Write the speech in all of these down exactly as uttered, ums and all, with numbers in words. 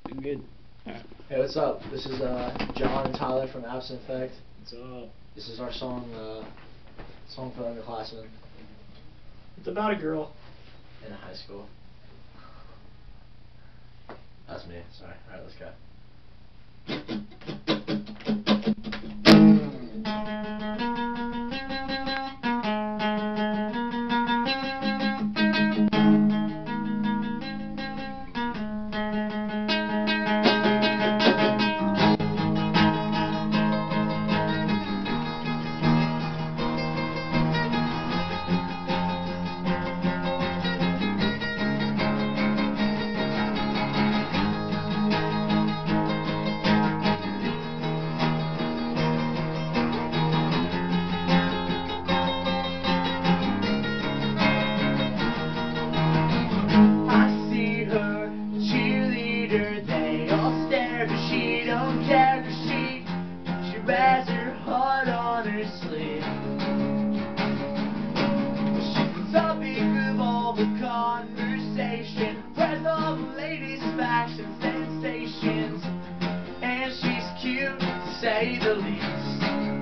Doing good. Alright. Hey, what's up? This is uh, John and Tyler from Absent Effect. What's up? This is our song, uh, song for the underclassmen It's about a girl. in high school. That's me. Sorry. All right, let's go. Wears her heart on her sleeve. She's the topic of all the conversation, where's all the latest facts and sensations, and she's cute to say the least.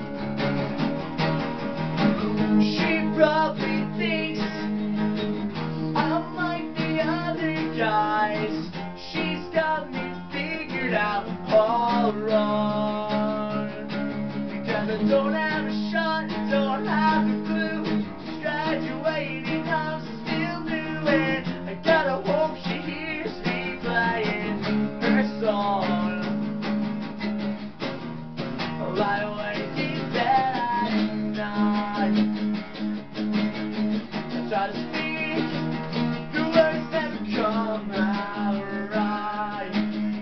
She probably thinks I'm like the other guys. She's got me figured out all wrong. I don't have a shot, don't have a clue. She's graduating, I'm still new, and I gotta hope she hears me playing her song. Lie awake in bed at night. I try to speak, the words never come out right.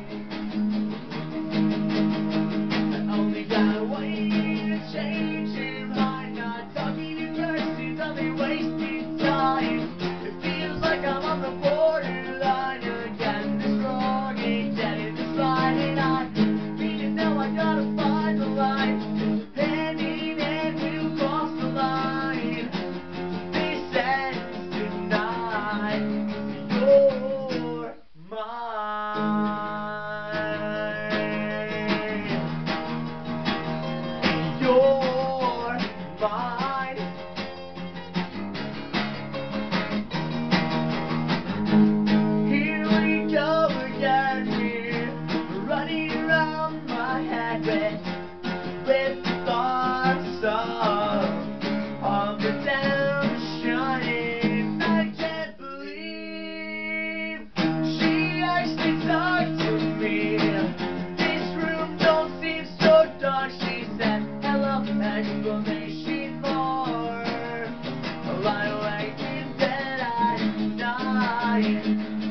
I only gotta wait. Change your mind, not talking in person, only wasting time. It feels like I'm on the borderline, you're getting this wrong and getting this right, and I need to know I gotta find the line. Hand in hand, we'll cross the line. This ends tonight. You're mine. You're mine. Here we go again, we're running around my head with, with thoughts of, of the shining. I can't believe she actually talked to me. This room don't seem so dark, she said. Explanation more. I lie awake in bed at night.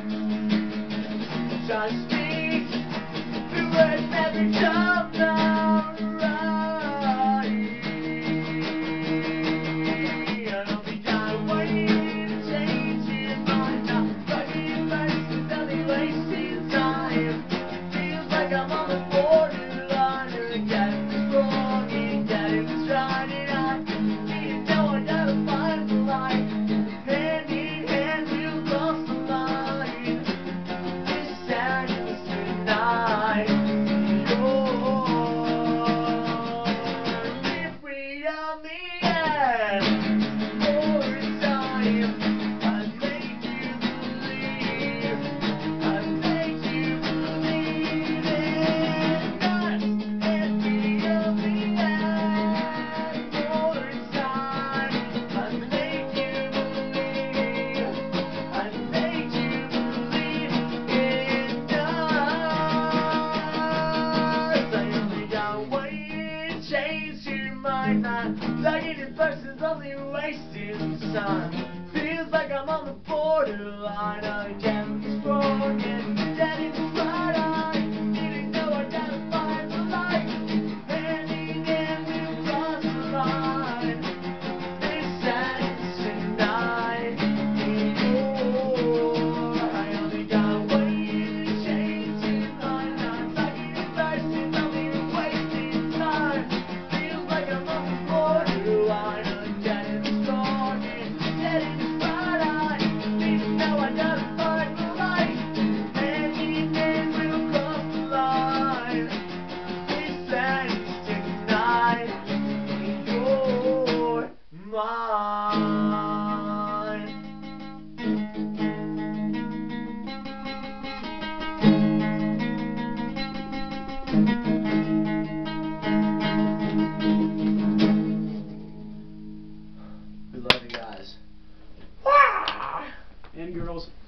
Try to speak, the words never come out right. I only gotta wait to change your mind. Not talking first, it's only wasting time. Feels like I'm on the borderline, or getting this wrong and getting this right, and I need to know I gotta find the light. Hand in hand, we'll cross the line. This ends tonight. You're if we on the end for a time. I make you believe, I make you believe in us. If we on the end for a time, I make you believe, I make you believe in us. I only got one change your mind. Not talking in person's only wasting time. Feels like I'm on the borderline again. It's wrong and dead in the right eye. Didn't know I gotta find the light. Hand in hand, we'll cross the line. This ends tonight. Oh, I only got one change your mind. Not talking in person's only wasting time. Feels like I'm on the borderline again. It's wrong and dead in the right eye. Didn't know I gotta find the light. mine. We love you guys. And girls.